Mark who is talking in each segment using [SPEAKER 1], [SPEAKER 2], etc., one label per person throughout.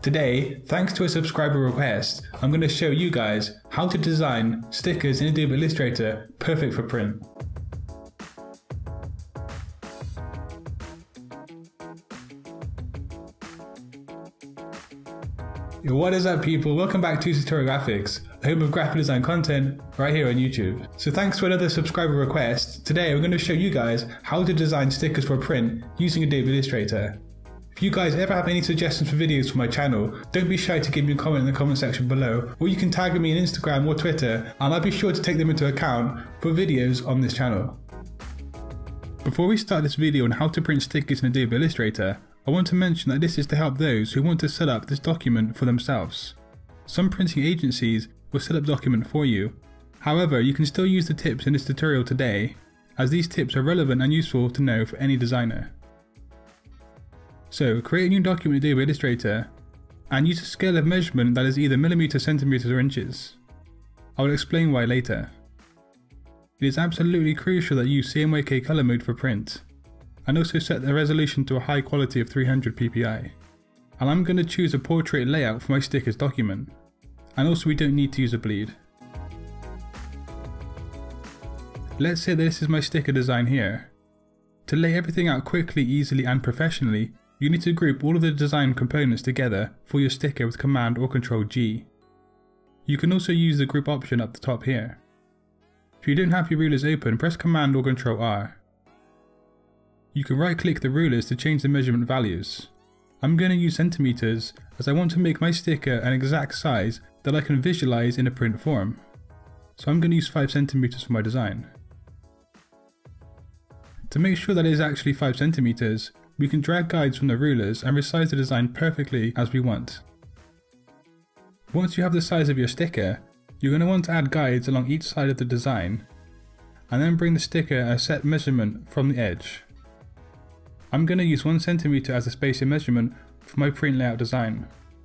[SPEAKER 1] Today, thanks to a subscriber request, I'm going to show you guys how to design stickers in Adobe Illustrator perfect for print. Yo, what is up people, welcome back to Satori Graphics, home of graphic design content right here on YouTube. So thanks to another subscriber request, today we're going to show you guys how to design stickers for print using Adobe Illustrator. If you guys ever have any suggestions for videos for my channel, don't be shy to give me a comment in the comment section below, or you can tag me on Instagram or Twitter and I'll be sure to take them into account for videos on this channel. Before we start this video on how to print stickers in Adobe Illustrator, I want to mention that this is to help those who want to set up this document for themselves. Some printing agencies will set up the document for you. However, you can still use the tips in this tutorial today, as these tips are relevant and useful to know for any designer. So create a new document in Adobe Illustrator and use a scale of measurement that is either millimeters, centimeters or inches. I will explain why later. It is absolutely crucial that you use CMYK color mode for print, and also set the resolution to a high quality of 300 ppi. And I'm going to choose a portrait layout for my stickers document, and also we don't need to use a bleed. Let's say that this is my sticker design here. To lay everything out quickly, easily and professionally, you need to group all of the design components together for your sticker with Command or Control G. You can also use the group option up the top here. If you don't have your rulers open, press Command or Control R. You can right click the rulers to change the measurement values. I'm going to use centimeters as I want to make my sticker an exact size that I can visualize in a print form. So I'm going to use 5 centimeters for my design. To make sure that it is actually 5 centimeters, we can drag guides from the rulers and resize the design perfectly as we want. Once you have the size of your sticker, you're going to want to add guides along each side of the design, and then bring the sticker a set measurement from the edge. I'm going to use 1 centimeter as the spacing measurement for my print layout design.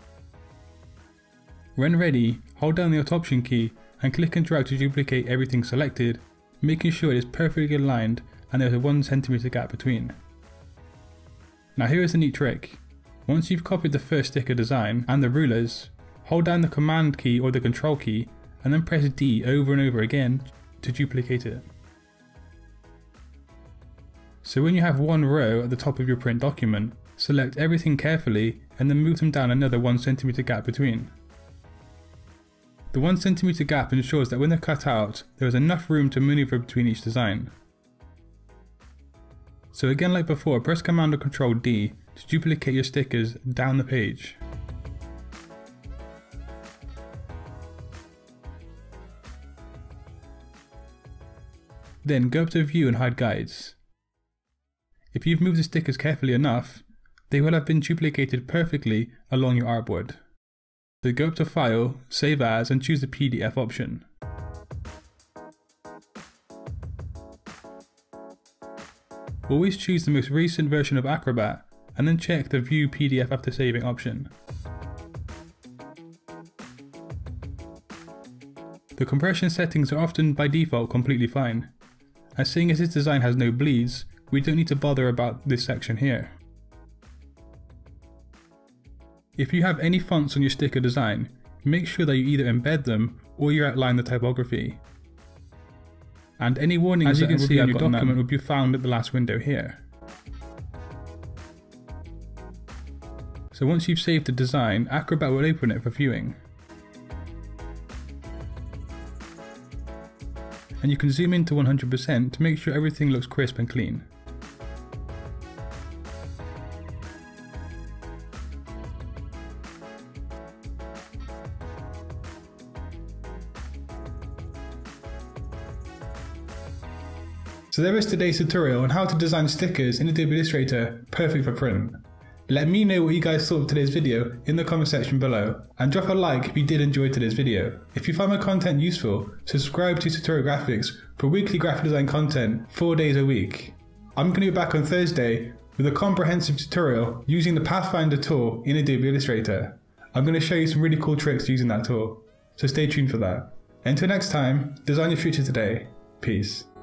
[SPEAKER 1] When ready, hold down the Alt Option key and click and drag to duplicate everything selected, making sure it is perfectly aligned and there is a 1 centimeter gap between. Now here is a neat trick. Once you've copied the first sticker design and the rulers, hold down the Command key or the Control key and then press D over and over again to duplicate it. So when you have one row at the top of your print document, select everything carefully and then move them down another 1 centimeter gap between. The 1 centimeter gap ensures that when they're cut out, there is enough room to maneuver between each design. So again, like before, press Command or Control D to duplicate your stickers down the page. Then go up to View and hide guides. If you've moved the stickers carefully enough, they will have been duplicated perfectly along your artboard. So go up to File, Save As and choose the PDF option. Always choose the most recent version of Acrobat and then check the View PDF after saving option. The compression settings are often by default completely fine, and seeing as this design has no bleeds, we don't need to bother about this section here. If you have any fonts on your sticker design, make sure that you either embed them or you outline the typography. And any warnings as you can see on your document will be found at the last window here. So once you've saved the design, Acrobat will open it for viewing. And you can zoom in to 100% to make sure everything looks crisp and clean. So there is today's tutorial on how to design stickers in Adobe Illustrator perfect for print. Let me know what you guys thought of today's video in the comment section below, and drop a like if you did enjoy today's video. If you found my content useful, subscribe to Satori Graphics for weekly graphic design content 4 days a week. I'm going to be back on Thursday with a comprehensive tutorial using the Pathfinder tool in Adobe Illustrator. I'm going to show you some really cool tricks using that tool, so stay tuned for that. Until next time, design your future today. Peace.